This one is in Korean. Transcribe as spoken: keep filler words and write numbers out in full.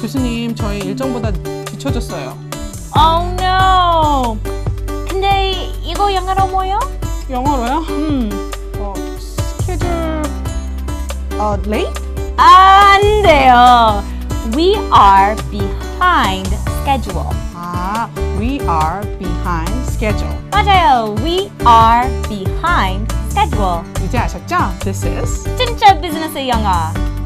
교수님, 저희 일정보다 뒤쳐졌어요. Oh no! 근데 이거 영어로 뭐요? 영어로요? 음. 어, 스케줄... 어, late? 안 돼요. We are behind schedule. 아, we are behind schedule. 맞아요. We are behind schedule. 이제 아셨죠? This is 진짜 비즈니스 영어.